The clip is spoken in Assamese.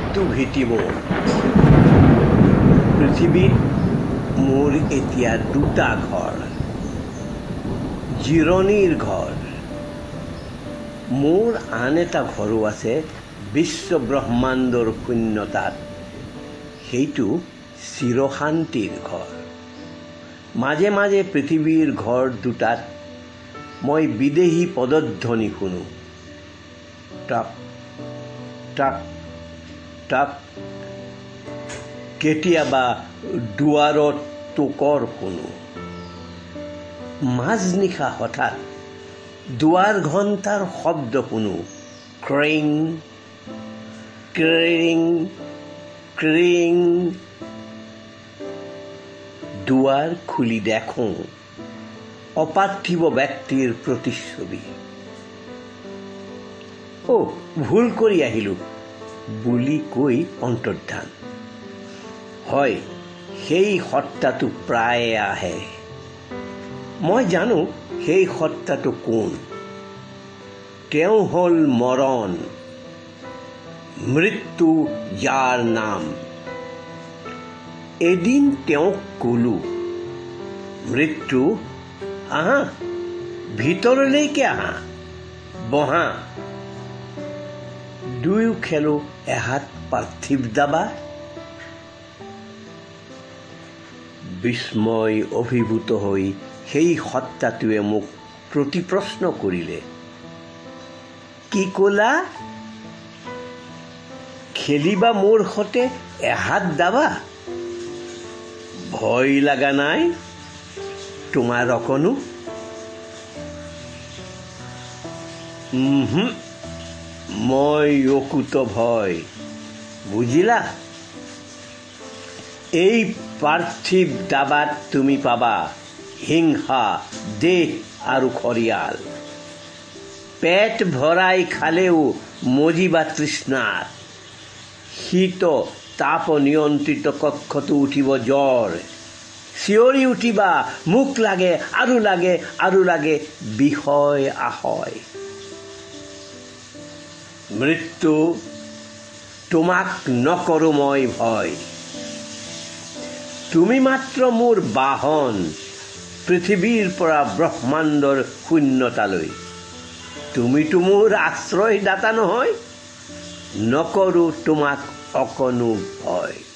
মৃত্যু ভীতি মোৰ। পৃথিৱীত মোৰ এতিয়া দুটা ঘৰ, জিৰণিৰ ঘৰ। মোৰ আন এটা ঘৰো আছে বিশ্ব ব্ৰহ্মাণ্ডৰ শূন্যতাত, সেইটো চিৰশান্তিৰ ঘৰ। মাজে মাজে পৃথিৱীৰ ঘৰ দুটাত মই বিদেহী পদধ্বনি শুনো। টক টক টক, কেতিয়াবা দুৱাৰত টোকৰ শুনো। মাজনিশা হঠাৎ দুৱাৰ ঘণ্টাৰ শব্দ শুনো। ক্ৰিং ক্ৰিং ক্ৰিং। দুৱাৰ খুলি দেখোঁ অপাৰ্থিব ব্যক্তিৰ প্ৰতিচ্ছবি। ভুল কৰি আহিলোঁ বুলি কৈ অন্তৰ্ধান। হয়, সেই সত্তাটো প্ৰায়ে আহে। মই জানো সেই সত্তাটো কোন। তেওঁ হ'ল মৰণ, মৃত্যু যাৰ নাম। এদিন তেওঁক ক'লো, মৃত্যু আহা, ভিতৰলৈকে আহা, বহা। দুয়ো খেলো এহাত পাৰ্থিৱ দাবা। বিস্ময় অভিভূত হৈ সেই সত্তাটোৱে মোক প্ৰতিপ্ৰশ্ন কৰিলে, কি ক'লা? খেলিবা মোৰ সতে এহাত দাবা? ভয় লগা নাই তোমাৰ অকণো? মই অকুত ভয়, বুজিলা? এই পাৰ্থিৱ দাবাত তুমি পাবা হিংসা, দেহ আৰু খৰিয়াল। পেট ভৰাই খালেও মজিবা তৃষ্ণাত। শীত তাপ নিয়ন্ত্ৰিত কক্ষতো উঠিব জ্বৰ। চিঞৰি উঠিবা, মোক লাগে আৰু লাগে আৰু লাগে, বিষয় আশয়। মৃত্যু, তোমাক নকৰোঁ মই ভয়। তুমি মাত্ৰ মোৰ বাহন, পৃথিৱীৰ পৰা ব্ৰহ্মাণ্ডৰ শূন্যতালৈ। তুমিতো মোৰ আশ্ৰয়দাতা নহয়, নকৰোঁ তোমাক অকণো ভয়।